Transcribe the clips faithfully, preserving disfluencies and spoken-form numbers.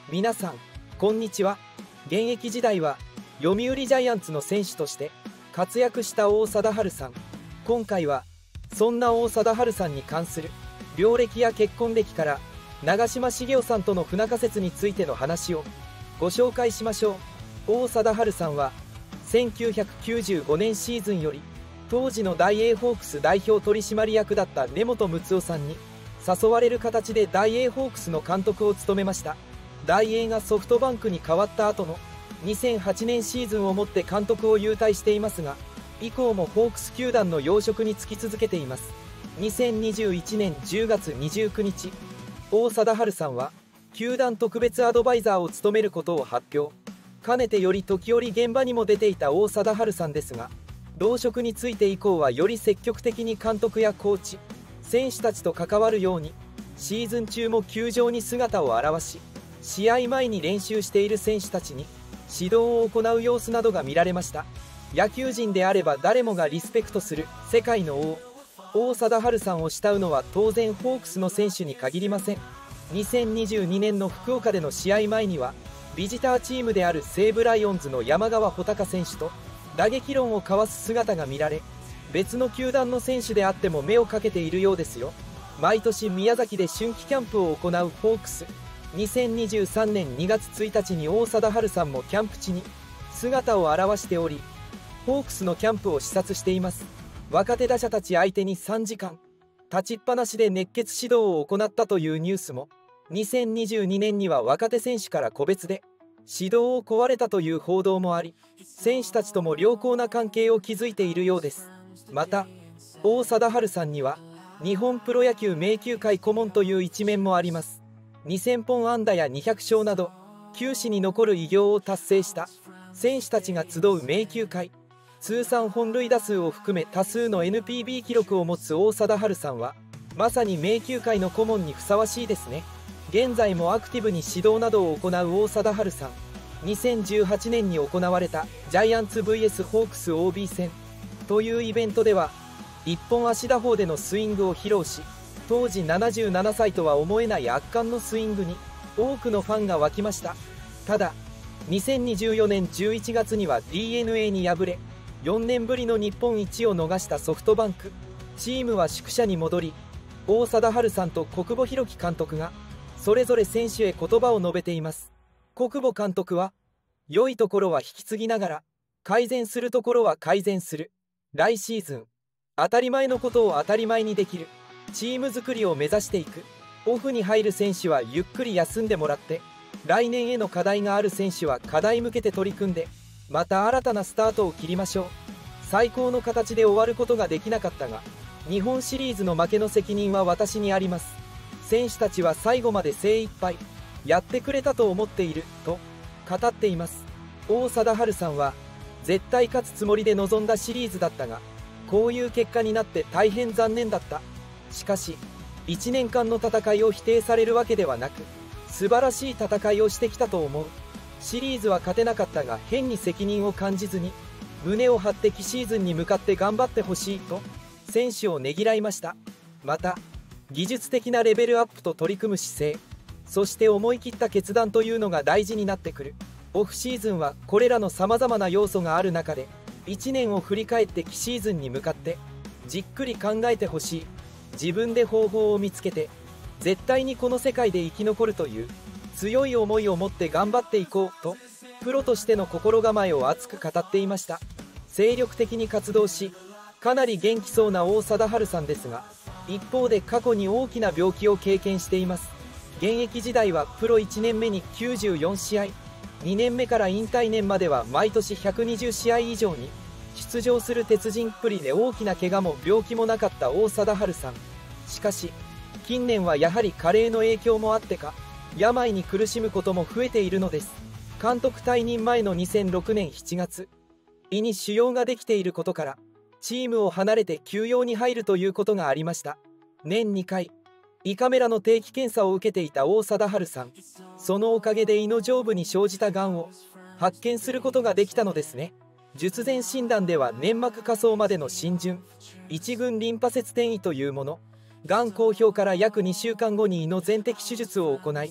皆さんこんにちは。現役時代は読売ジャイアンツの選手として活躍した王貞治さん。今回はそんな王貞治さんに関する病歴や結婚歴から長嶋茂雄さんとの不仲説についての話をご紹介しましょう。王貞治さんはせんきゅうひゃくきゅうじゅうごねんシーズンより当時の大英ホークス代表取締役だった根本睦夫さんに誘われる形で大英ホークスの監督を務めました。大英がソフトバンクに変わった後のにせんはちねんシーズンをもって監督を勇退していますが、以降もホークス球団の要職に就き続けています。にせんにじゅういちねんじゅうがつにじゅうくにち、王貞治さんは球団特別アドバイザーを務めることを発表。かねてより時折現場にも出ていた王貞治さんですが、同職について以降はより積極的に監督やコーチ、選手たちと関わるように、シーズン中も球場に姿を現し、試合前に練習している選手たちに指導を行う様子などが見られました。野球人であれば誰もがリスペクトする世界の王、王貞治さんを慕うのは当然ホークスの選手に限りません。にせんにじゅうにねんの福岡での試合前にはビジターチームである西武ライオンズの山川穂高選手と打撃論を交わす姿が見られ、別の球団の選手であっても目をかけているようですよ。毎年宮崎で春季キャンプを行うホークス。にせんにじゅうさんねんにがつついたちに王貞治さんもキャンプ地に姿を現しており、ホークスのキャンプを視察しています。若手打者たち相手にさんじかん立ちっぱなしで熱血指導を行ったというニュースも、にせんにじゅうにねんには若手選手から個別で指導を請われたという報道もあり、選手たちとも良好な関係を築いているようです。また王貞治さんには日本プロ野球名球会顧問という一面もあります。にせんぽん安打やにひゃくしょうなど球史に残る偉業を達成した選手たちが集う名球会、通算本塁打数を含め多数の エヌピービー 記録を持つ王貞治さんはまさに名球会の顧問にふさわしいですね。現在もアクティブに指導などを行う王貞治さん。にせんじゅうはちねんに行われたジャイアンツ ブイエス ホークス オービー 戦というイベントでは一本足打法でのスイングを披露し、当時ななじゅうななさいとは思えない圧巻のスイングに多くのファンが沸きました。ただにせんにじゅうよねんじゅういちがつには ディーエヌエー に敗れ、よんねんぶりの日本一を逃したソフトバンク。チームは宿舎に戻り、王貞治さんと小久保裕紀監督がそれぞれ選手へ言葉を述べています。小久保監督は、良いところは引き継ぎながら改善するところは改善する。来シーズン当たり前のことを当たり前にできるチーム作りを目指していく。オフに入る選手はゆっくり休んでもらって、来年への課題がある選手は課題向けて取り組んで、また新たなスタートを切りましょう。最高の形で終わることができなかったが、日本シリーズの負けの責任は私にあります。選手たちは最後まで精一杯やってくれたと思っていると語っています。王貞治さんは絶対勝つつもりで臨んだシリーズだったが、こういう結果になって大変残念だった。しかしいちねんかんの戦いを否定されるわけではなく、素晴らしい戦いをしてきたと思う。シリーズは勝てなかったが変に責任を感じずに胸を張って来シーズンに向かって頑張ってほしいと選手をねぎらいました。また技術的なレベルアップと取り組む姿勢、そして思い切った決断というのが大事になってくる。オフシーズンはこれらのさまざまな要素がある中で、いちねんを振り返って来シーズンに向かってじっくり考えてほしい。自分で方法を見つけて絶対にこの世界で生き残るという強い思いを持って頑張っていこうと、プロとしての心構えを熱く語っていました。精力的に活動し、かなり元気そうな王貞治さんですが、一方で過去に大きな病気を経験しています。現役時代はプロいちねんめにきゅうじゅうよんしあい、にねんめから引退年までは毎年ひゃくにじゅうしあい以上に出場する鉄人っぷりで、大きな怪我も病気もなかった王貞治さん。しかし近年はやはり加齢の影響もあってか、病に苦しむことも増えているのです。監督退任前のにせんろくねんしちがつ、胃に腫瘍ができていることからチームを離れて休養に入るということがありました。年にかい胃カメラの定期検査を受けていた王貞治さん。そのおかげで胃の上部に生じたがんを発見することができたのですね。術前診断では粘膜下層までの浸潤一群リンパ節転移というもの。がん公表から約にしゅうかんごに胃の全摘手術を行い、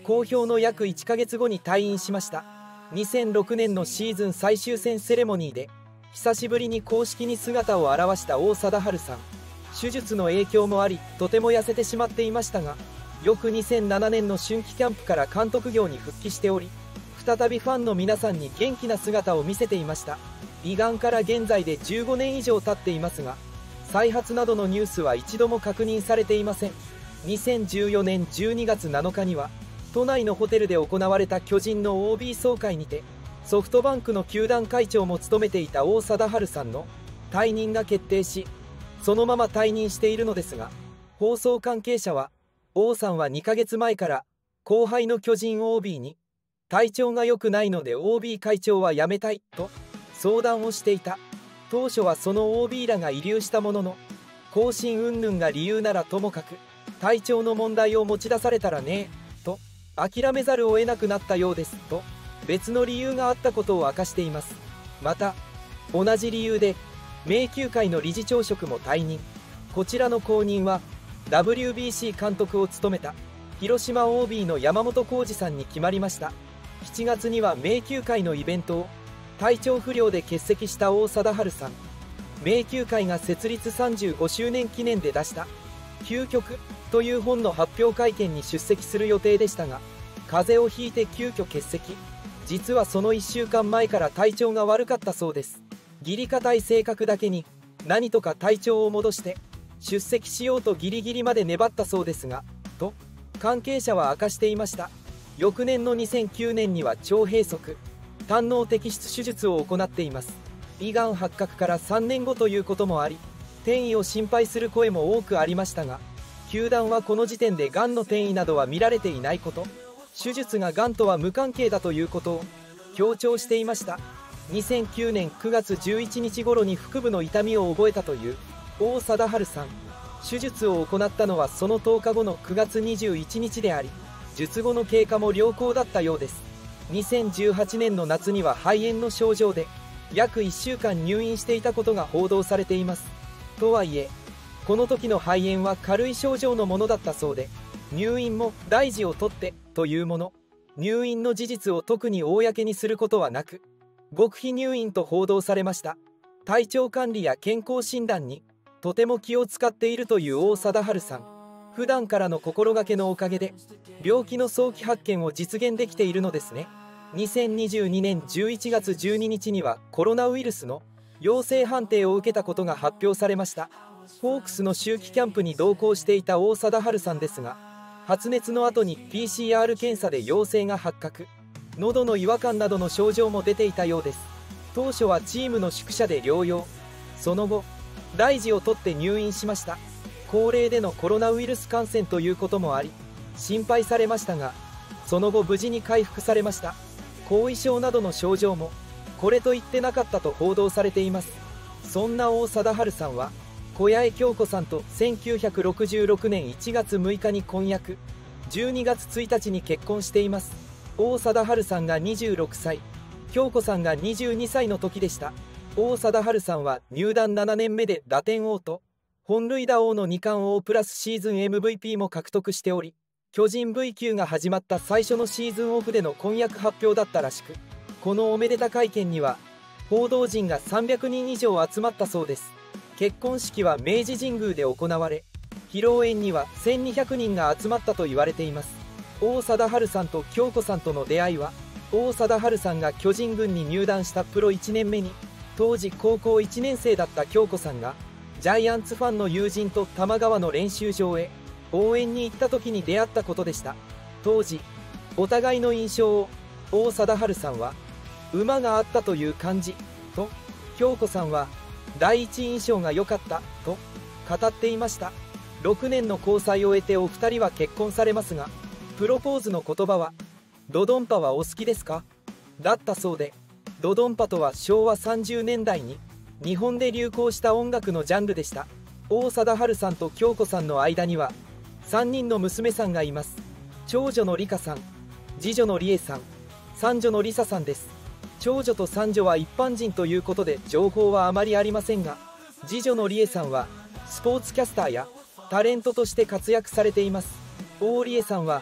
公表の約いっかげつごに退院しました。にせんろくねんのシーズン最終戦セレモニーで久しぶりに公式に姿を現した王貞治さん。手術の影響もありとても痩せてしまっていましたが、翌にせんななねんの春季キャンプから監督業に復帰しており、再びファンの皆さんに元気な姿を見せていました。胃がんから現在でじゅうごねん以上経っていますが、再発などのニュースは一度も確認されていません。にせんじゅうよねんじゅうにがつなのかには都内のホテルで行われた巨人の オービー 総会にて、ソフトバンクの球団会長も務めていた王貞治さんの退任が決定し、そのまま退任しているのですが、放送関係者は王さんはにかげつまえから後輩の巨人 オービー に体調が良くないので オービー 会長は辞めたいと相談をしていた。当初はその オービー らが慰留したものの、更新云々が理由ならともかく体調の問題を持ち出されたらねと諦めざるを得なくなったようですと別の理由があったことを明かしています。また同じ理由で名球会の理事長職も退任。こちらの後任は ダブリュービーシー 監督を務めた広島 オービー の山本浩二さんに決まりました。しちがつには名球会のイベントを体調不良で欠席した王貞治さん。名球会が設立さんじゅうごしゅうねん記念で出した「究極」という本の発表会見に出席する予定でしたが、風邪をひいて急遽欠席。実はそのいっしゅうかんまえから体調が悪かったそうです。義理堅い性格だけに何とか体調を戻して出席しようとギリギリまで粘ったそうですが、と関係者は明かしていました。翌年のにせんきゅうねんには腸閉塞、胆のう摘出手術を行っています。胃がん発覚からさんねんごということもあり、転移を心配する声も多くありましたが、球団はこの時点でがんの転移などは見られていないこと、手術ががんとは無関係だということを強調していました。にせんきゅうねんくがつじゅういちにち頃に腹部の痛みを覚えたという王貞治さん。手術を行ったのはそのとおかごのくがつにじゅういちにちであり、術後の経過も良好だったようです。にせんじゅうはちねんの夏には肺炎の症状で約いっしゅうかん入院していたことが報道されています。とはいえこの時の肺炎は軽い症状のものだったそうで、入院も大事をとってというもの、入院の事実を特に公にすることはなく、極秘入院と報道されました。体調管理や健康診断にとても気を使っているという王貞治さん。普段からの心がけのおかげで病気の早期発見を実現できているのですね。にせんにじゅうにねんじゅういちがつじゅうににちにはコロナウイルスの陽性判定を受けたことが発表されました。ホークスの秋季キャンプに同行していた王貞治さんですが、発熱の後に ピーシーアール 検査で陽性が発覚、喉の違和感などの症状も出ていたようです。当初はチームの宿舎で療養、その後大事をとって入院しました。高齢でのコロナウイルス感染ということもあり心配されましたが、その後無事に回復されました。後遺症などの症状もこれと言ってなかったと報道されています。そんな王貞治さんは小八重京子さんとせんきゅうひゃくろくじゅうろくねんいちがつむいかに婚約、じゅうにがつついたちに結婚しています。王貞治さんがにじゅうろくさい、京子さんがにじゅうにさいの時でした。王貞治さんは入団ななねんめで打点王と本塁打王のにかん王プラスシーズン エムブイピー も獲得しており、巨人 ブイ 級が始まった最初のシーズンオフでの婚約発表だったらしく、このおめでた会見には報道陣がさんびゃくにん以上集まったそうです。結婚式は明治神宮で行われ、披露宴にはせんにひゃくにんが集まったと言われています。王貞治さんと京子さんとの出会いは、王貞治さんが巨人軍に入団したプロいちねんめに当時高校いちねんせいだった京子さんがジャイアンツファンの友人と多摩川の練習場へ応援に行った時に出会ったことでした。当時お互いの印象を王貞治さんは馬があったという感じと、京子さんは第一印象が良かったと語っていました。ろくねんの交際を終えてお二人は結婚されますが、プロポーズの言葉はドドンパはお好きですかだったそうで、ドドンパとはしょうわさんじゅうねんだいに日本で流行した音楽のジャンルでした。王貞治さんと京子さんの間にはさんにんの娘さんがいます。長女の梨花さん、次女の理恵さん、三女の梨沙さんです。長女と三女は一般人ということで情報はあまりありませんが、次女の理恵さんはスポーツキャスターやタレントとして活躍されています。王理恵さんは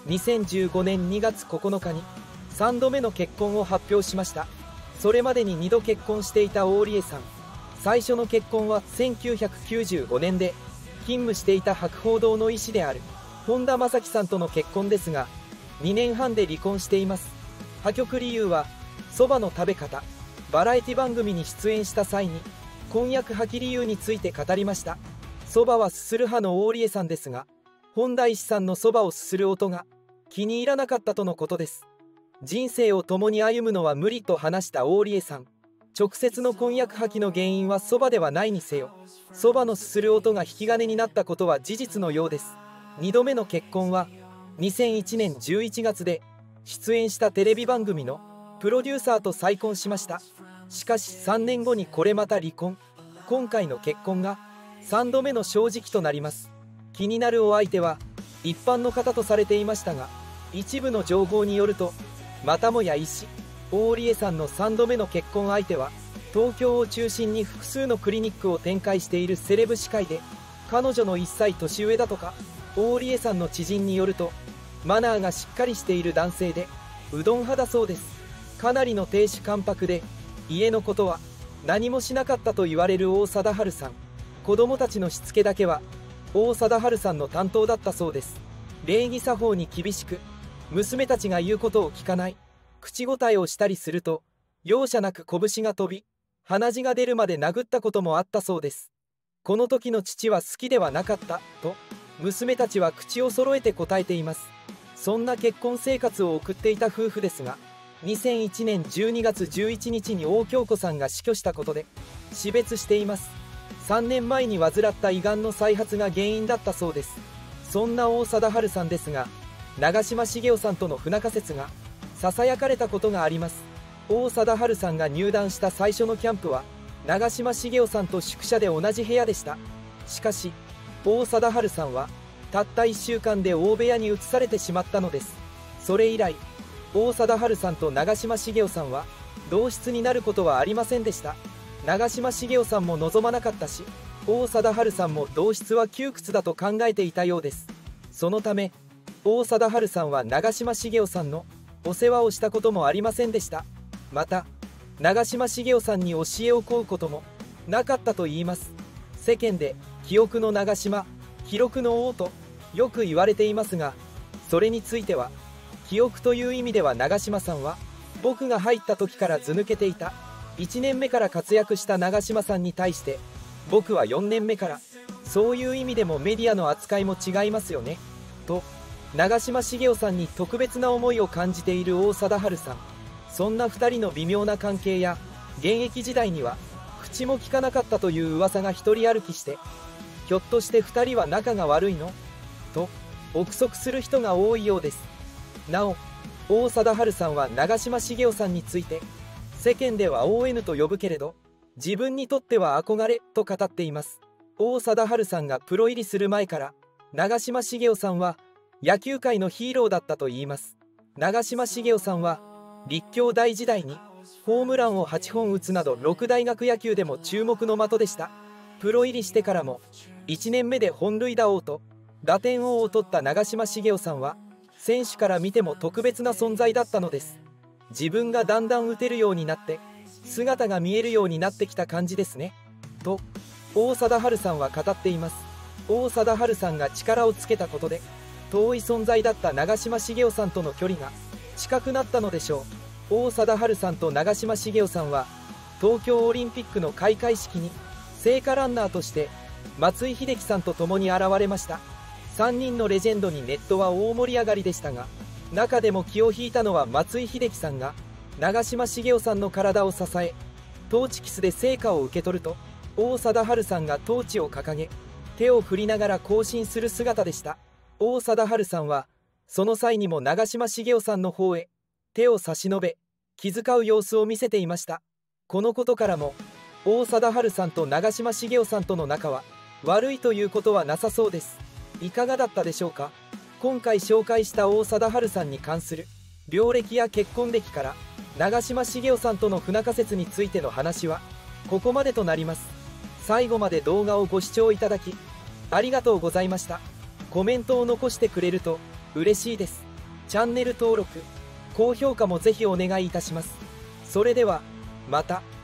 にせんじゅうごねんにがつここのかにさんどめの結婚を発表しました。それまでににど結婚していた大利恵さん。最初の結婚はせんきゅうひゃくきゅうじゅうごねんで勤務していた博報堂の医師である本田正樹さんとの結婚ですが、にねんはんで離婚しています。破局理由はそばの食べ方。バラエティ番組に出演した際に婚約破棄理由について語りました。そばはすする派の大利恵さんですが、本田医師さんのそばをすする音が気に入らなかったとのことです。人生を共に歩むのは無理と話した大利恵さん。直接の婚約破棄の原因はそばではないにせよ、そばのすする音が引き金になったことは事実のようです。にどめの結婚はにせんいちねんじゅういちがつで出演したテレビ番組のプロデューサーと再婚しました。しかしさんねんごにこれまた離婚。今回の結婚がさんどめの正直となります。気になるお相手は一般の方とされていましたが、一部の情報によるとまたもや医師大利恵さんのさんどめの結婚相手は東京を中心に複数のクリニックを展開しているセレブ歯科医で、彼女のいっさい年上だとか。大利恵さんの知人によるとマナーがしっかりしている男性でうどん派だそうです。かなりの亭主関白で家のことは何もしなかったと言われる王貞治さん。子供たちのしつけだけは王貞治さんの担当だったそうです。礼儀作法に厳しく、娘たちが言うことを聞かない、口答えをしたりすると容赦なく拳が飛び鼻血が出るまで殴ったこともあったそうです。この時の父は好きではなかったと娘たちは口を揃えて答えています。そんな結婚生活を送っていた夫婦ですが、にせんいちねんじゅうにがつじゅういちにちに王京子さんが死去したことで死別しています。さんねんまえに患った胃がんの再発が原因だったそうです。そんな王貞治さんですが、長嶋茂雄さんとの不仲説がささやかれたことがあります。王貞治さんが入団した最初のキャンプは長嶋茂雄さんと宿舎で同じ部屋でした。しかし王貞治さんはたったいっしゅうかんで大部屋に移されてしまったのです。それ以来王貞治さんと長嶋茂雄さんは同室になることはありませんでした。長嶋茂雄さんも望まなかったし、王貞治さんも同室は窮屈だと考えていたようです。そのため王貞治さんは長嶋茂雄さんのお世話をしたこともありませんでした。また長嶋茂雄さんに教えを請うこともなかったといいます。世間で記憶の長嶋、記録の王とよく言われていますが、それについては記憶という意味では長嶋さんは僕が入った時から図抜けていた。いちねんめから活躍した長嶋さんに対して僕はよんねんめから、そういう意味でもメディアの扱いも違いますよねと長嶋茂雄さんに特別な思いを感じている王貞治さん。そんなふたりの微妙な関係や現役時代には口も聞かなかったという噂が一人歩きして、ひょっとしてふたりは仲が悪いのと憶測する人が多いようです。なお王貞治さんは長嶋茂雄さんについて世間では オーエヌ と呼ぶけれど自分にとっては憧れと語っています。王貞治さんがプロ入りする前から長嶋茂雄さんは野球界のヒーローだったといいます。長嶋茂雄さんは立教大時代にホームランをはちほん打つなどろく大学野球でも注目の的でした。プロ入りしてからもいちねんめで本塁打王と打点王を取った長嶋茂雄さんは選手から見ても特別な存在だったのです。自分がだんだん打てるようになって姿が見えるようになってきた感じですねと王貞治さんは語っています。王貞治さんが力をつけたことで遠い存在だった長嶋茂雄さんとの距離が近くなったのでしょう。王貞治さんと長嶋茂雄さんは東京オリンピックの開会式に聖火ランナーとして松井秀喜さんと共に現れました。さんにんのレジェンドにネットは大盛り上がりでしたが、中でも気を引いたのは松井秀喜さんが長嶋茂雄さんの体を支えトーチキスで聖火を受け取ると、王貞治さんがトーチを掲げ手を振りながら行進する姿でした。王貞治さんはその際にも長嶋茂雄さんの方へ手を差し伸べ気遣う様子を見せていました。このことからも王貞治さんと長嶋茂雄さんとの仲は悪いということはなさそうです。いかがだったでしょうか。今回紹介した王貞治さんに関する病歴や結婚歴から長嶋茂雄さんとの不仲説についての話はここまでとなります。最後まで動画をご視聴いただきありがとうございました。コメントを残してくれると嬉しいです。 チャンネル登録、高評価もぜひお願いいたします。それではまた。